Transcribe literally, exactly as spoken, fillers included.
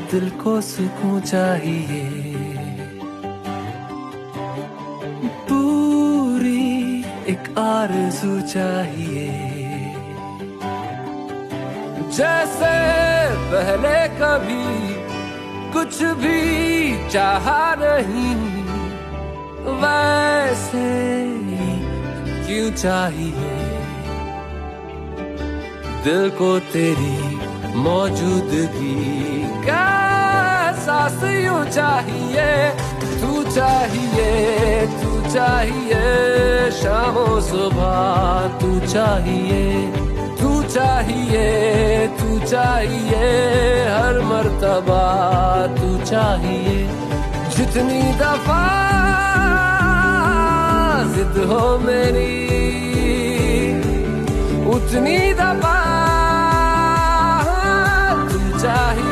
दिल को सुकून चाहिए, पूरी एक आरज़ू चाहिए। जैसे पहले कभी कुछ भी चाहा नहीं, वैसे ही क्यों चाहिए दिल को तेरी मौजूदगी का एहसास यूं चाहिए। तू चाहिए, तू चाहिए, शामों सुबह तू चाहिए, तू चाहिए, तू चाहिए, हर मर्तबा तू चाहिए। जितनी दफा जिद हो मेरी, उतनी दफा तू चाहिए।